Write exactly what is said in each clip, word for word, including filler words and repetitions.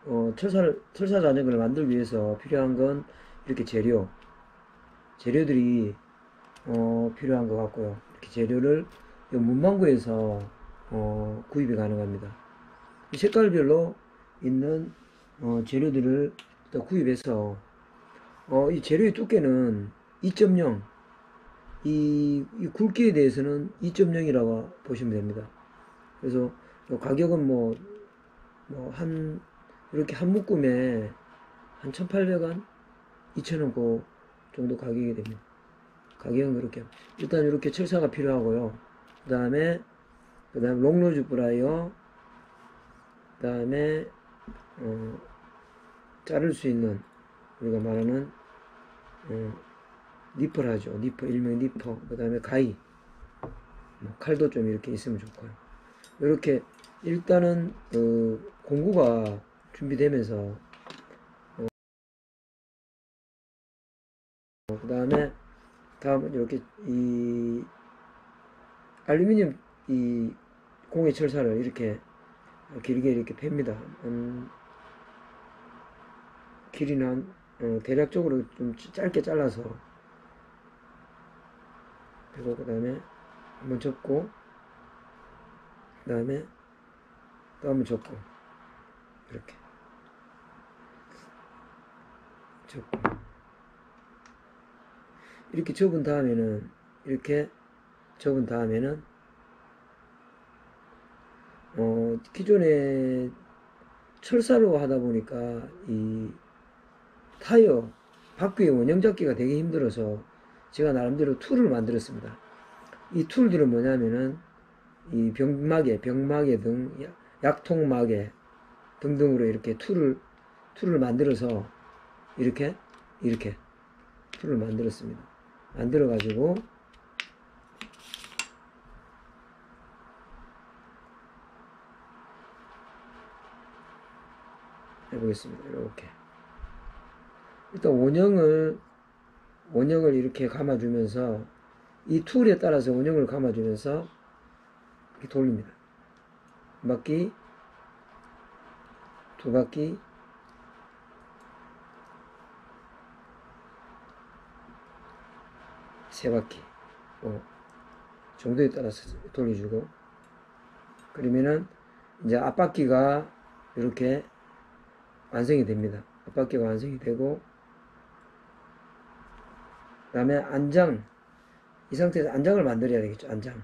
어, 철사를, 철사 자전거를 만들기 위해서 필요한 건 이렇게 재료, 재료들이 어, 필요한 것 같고요. 이렇게 재료를 문방구에서 어, 구입이 가능합니다. 색깔별로 있는 어, 재료들을 일단 구입해서 어, 이 재료의 두께는 이 점 영, 이, 이 굵기에 대해서는 이 점 영이라고 보시면 됩니다. 그래서 가격은 뭐, 뭐, 한, 이렇게 한 묶음에 한 천팔백 원, 이천 원 그 정도 가격이 됩니다. 가격은 그렇게. 일단 이렇게 철사가 필요하고요. 그 다음에, 그 다음 롱로즈 브라이어, 그 다음에, 어, 자를 수 있는, 우리가 말하는, 어, 니퍼를 하죠. 니퍼, 일명 니퍼. 그 다음에 가위. 뭐 칼도 좀 이렇게 있으면 좋고요. 이렇게, 일단은, 어, 공구가 준비되면서, 어, 그 다음에, 다음은 이렇게, 이, 알루미늄, 이, 공예 철사를 이렇게, 길게 이렇게 팹니다. 음, 길이는 한, 어, 대략적으로 좀 짧게 잘라서 그리고 그 다음에 한번 접고 그 다음에 또 한번 접고 이렇게 접고 이렇게 접은 다음에는 이렇게 접은 다음에는 어, 기존에 철사로 하다 보니까 이 타이어 바퀴의 원형 잡기가 되게 힘들어서 제가 나름대로 툴을 만들었습니다. 이 툴들은 뭐냐면은 이 병마개, 병마개 등 약통마개 등등으로 이렇게 툴을 툴을 만들어서 이렇게 이렇게 툴을 만들었습니다. 만들어 가지고 해보겠습니다. 이렇게 일단 원형을 원형을 이렇게 감아주면서 이 툴에 따라서 원형을 감아주면서 이렇게 돌립니다. 한 바퀴, 두 바퀴, 세 바퀴 뭐 정도에 따라서 돌려주고 그러면은 이제 앞바퀴가 이렇게 완성이 됩니다. 앞바퀴가 완성이 되고 그 다음에 안장 이 상태에서 안장을 만들어야 되겠죠. 안장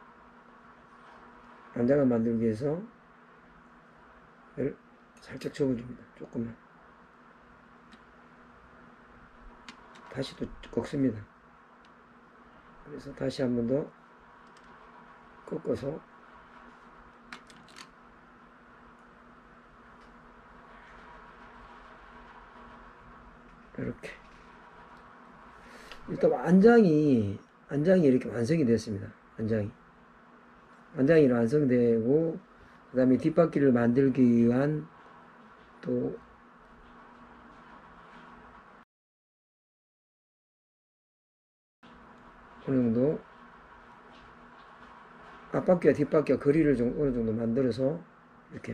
안장을 만들기 위해서 살짝 접어줍니다. 조금만 다시 또 꺾습니다. 그래서 다시 한 번 더 꺾어서 이렇게 일단 안장이 안장이 이렇게 완성이 됐습니다. 안장이 안장이 완성되고 그 다음에 뒷바퀴를 만들기 위한 또 어느 정도 앞바퀴와 뒷바퀴와 거리를 좀 어느 정도 만들어서 이렇게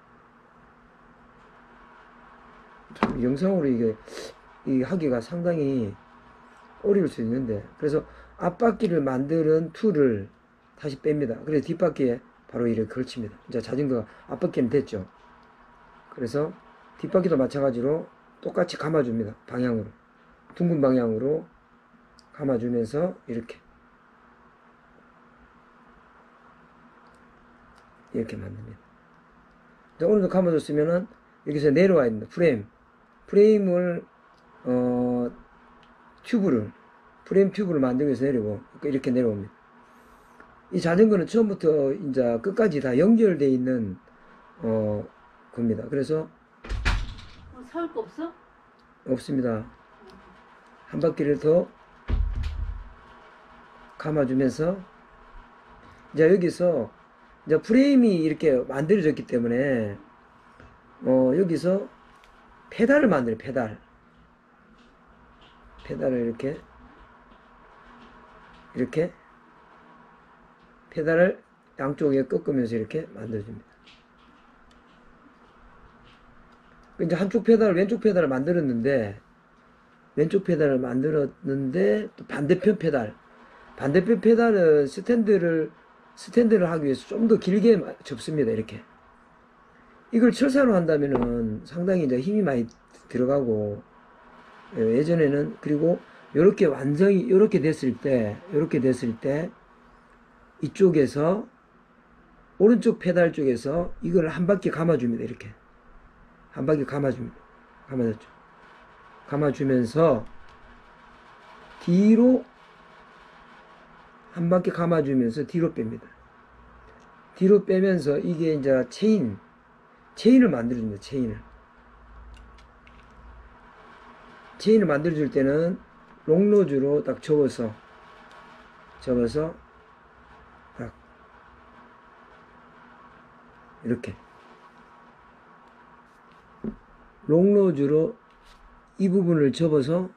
참 영상으로 이게 이 하기가 상당히 어려울 수 있는데 그래서 앞바퀴를 만드는 툴을 다시 뺍니다. 그래서 뒷바퀴에 바로 이렇게 걸칩니다. 이제 자전거 앞바퀴는 됐죠. 그래서 뒷바퀴도 마찬가지로 똑같이 감아줍니다. 방향으로 둥근 방향으로 감아주면서 이렇게 이렇게 만듭니다. 어느 정도 감아줬으면은 여기서 내려와야 됩니다. 프레임 프레임을 어 튜브를 프레임 튜브를 만들기 위해서 내리고 이렇게 내려옵니다. 이 자전거는 처음부터 이제 끝까지 다 연결되어 있는 어 겁니다. 그래서 어, 사올 거 없어? 없습니다. 한 바퀴를 더 감아주면서 이제 여기서 이제 프레임이 이렇게 만들어졌기 때문에 어 여기서 페달을 만들어요. 페달 페달을 이렇게 이렇게 페달을 양쪽에 꺾으면서 이렇게 만들어줍니다. 이제 한쪽 페달, 왼쪽 페달을 만들었는데, 왼쪽 페달을 만들었는데, 또 반대편 페달. 반대편 페달은 스탠드를, 스탠드를 하기 위해서 좀 더 길게 접습니다. 이렇게. 이걸 철사로 한다면은 상당히 이제 힘이 많이 들어가고, 예전에는, 그리고 요렇게 완성이, 요렇게 됐을 때, 요렇게 됐을 때, 이쪽에서, 오른쪽 페달 쪽에서 이걸 한 바퀴 감아줍니다. 이렇게. 한 바퀴 감아줍니다. 감아줬죠. 감아주면서, 뒤로, 한 바퀴 감아주면서 뒤로 뺍니다. 뒤로 빼면서 이게 이제 체인, 체인을 만들어줍니다. 체인을. 체인을 만들어줄 때는 롱로즈로 딱 접어서, 접어서, 딱, 이렇게. 롱로즈로 이 부분을 접어서,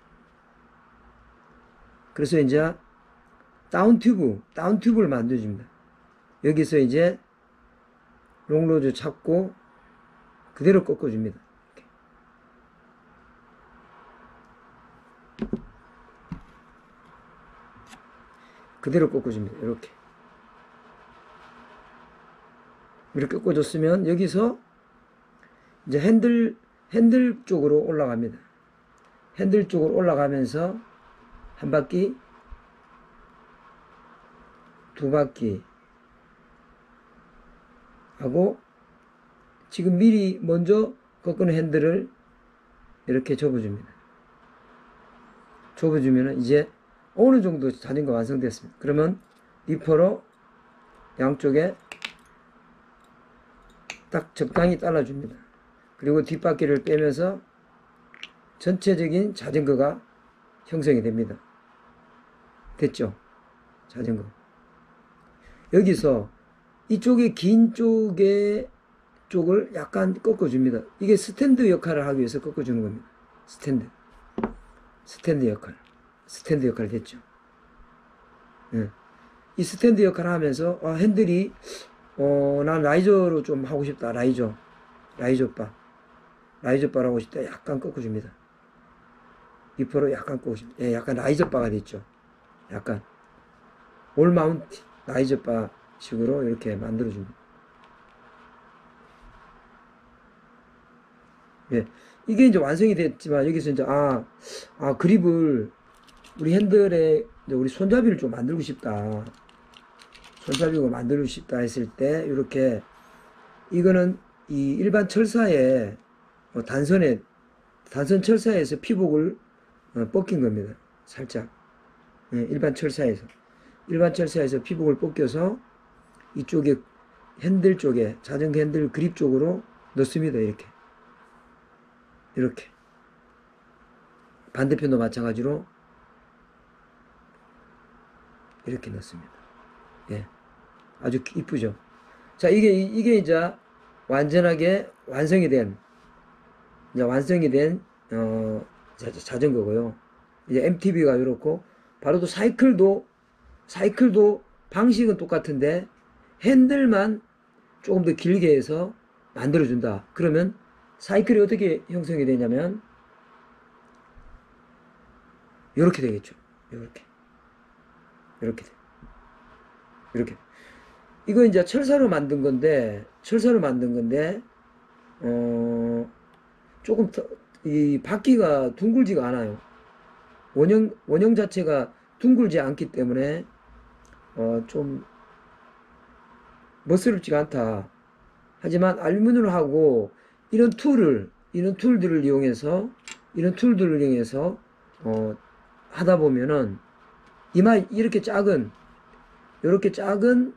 그래서 이제 다운 튜브, 다운 튜브를 만들어줍니다. 여기서 이제 롱로즈 잡고 그대로 꺾어줍니다. 이렇게. 그대로 꺾어줍니다. 이렇게. 이렇게 꺾어줬으면 여기서 이제 핸들, 핸들 쪽으로 올라갑니다. 핸들 쪽으로 올라가면서 한 바퀴, 두 바퀴 하고, 지금 미리 먼저 꺾는 핸들을 이렇게 접어줍니다. 접어주면 이제 어느 정도 자전거 완성됐습니다. 그러면 리퍼로 양쪽에 딱 적당히 잘라줍니다. 그리고 뒷바퀴를 빼면서 전체적인 자전거가 형성이 됩니다. 됐죠? 자전거. 여기서 이쪽에 긴 쪽에 쪽을 약간 꺾어줍니다. 이게 스탠드 역할을 하기 위해서 꺾어주는 겁니다. 스탠드. 스탠드 역할. 스탠드 역할 됐죠? 네. 이 스탠드 역할을 하면서, 아, 핸들이, 어, 난 라이저로 좀 하고 싶다. 라이저. 라이저 바. 라이저 바를 하고 싶다. 약간 꺾어줍니다. 리퍼로 약간 꺾어줍니다. 예, 약간 라이저 바가 됐죠. 약간. 올 마운트 라이저 바 식으로 이렇게 만들어줍니다. 예. 이게 이제 완성이 됐지만, 여기서 이제, 아, 아, 그립을, 우리 핸들에, 이제 우리 손잡이를 좀 만들고 싶다. 손잡이를 만들고 싶다 했을 때, 이렇게, 이거는 이 일반 철사에, 어, 단선에, 단선 철사에서 피복을 어, 벗긴 겁니다. 살짝. 예, 일반 철사에서. 일반 철사에서 피복을 벗겨서, 이쪽에, 핸들 쪽에, 자전거 핸들 그립 쪽으로 넣습니다. 이렇게. 이렇게. 반대편도 마찬가지로 이렇게 넣습니다. 예. 아주 이쁘죠? 자, 이게, 이게 이제 완전하게 완성이 된, 이제 완성이 된, 어, 자, 자전거고요. 이제 엠티비가 이렇고, 바로 또 사이클도, 사이클도 방식은 똑같은데, 핸들만 조금 더 길게 해서 만들어준다. 그러면 사이클이 어떻게 형성이 되냐면, 이렇게 되겠죠. 이렇게. 이렇게 돼. 이렇게. 이거 이제 철사로 만든 건데, 철사로 만든 건데, 어, 조금 더, 이 바퀴가 둥글지가 않아요. 원형, 원형 자체가 둥글지 않기 때문에, 어, 좀, 멋스럽지가 않다. 하지만 알루미늄을 하고, 이런 툴을, 이런 툴들을 이용해서, 이런 툴들을 이용해서, 어, 하다 보면은, 이마, 이렇게 작은, 이렇게 작은,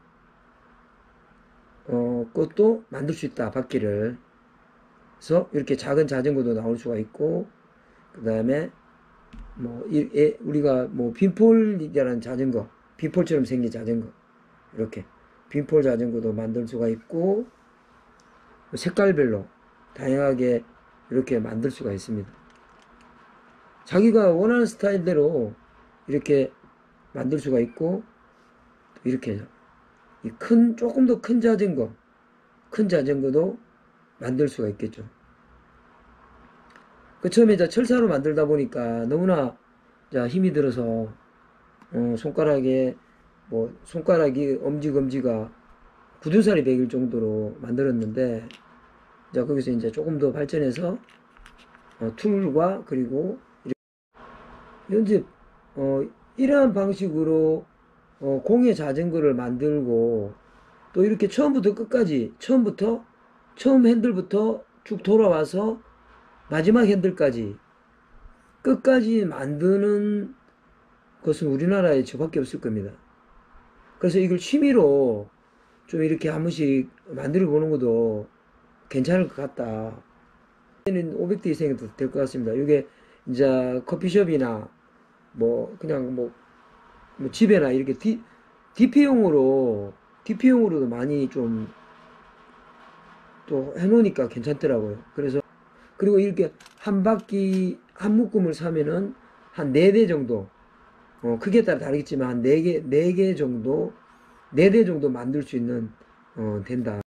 어, 것도 만들 수 있다, 바퀴를. 그래서 이렇게 작은 자전거도 나올 수가 있고, 그 다음에, 뭐, 이, 에, 우리가 뭐, 빈폴이라는 자전거, 빈폴처럼 생긴 자전거, 이렇게. 빈폴 자전거도 만들 수가 있고, 색깔별로 다양하게 이렇게 만들 수가 있습니다. 자기가 원하는 스타일대로 이렇게 만들 수가 있고, 이렇게 이 큰, 조금 더 큰 자전거, 큰 자전거도 만들 수가 있겠죠. 그 처음에 이제 철사로 만들다 보니까 너무나 자 힘이 들어서 어, 손가락에 뭐 손가락이 엄지 검지가 굳은 살이 배길 정도로 만들었는데 자 거기서 이제 조금 더 발전해서 어, 툴과 그리고 현재 어, 이러한 방식으로 어, 공예 자전거를 만들고 또 이렇게 처음부터 끝까지 처음부터 처음 핸들부터 쭉 돌아와서 마지막 핸들까지 끝까지 만드는 것은 우리나라에 저밖에 없을 겁니다. 그래서 이걸 취미로 좀 이렇게 한 번씩 만들어 보는 것도 괜찮을 것 같다. 오백 대 이상이 될 것 같습니다. 이게 이제 커피숍이나 뭐 그냥 뭐, 뭐 집에나 이렇게 디, 디피용으로 디피용으로도 많이 좀 또 해놓으니까 괜찮더라고요. 그래서 그리고 이렇게 한 바퀴 한 묶음을 사면은 한 네 대 정도 어 크기에 따라 다르겠지만 한 네 개 네 개 정도 네 대 정도 만들 수 있는 어 된다.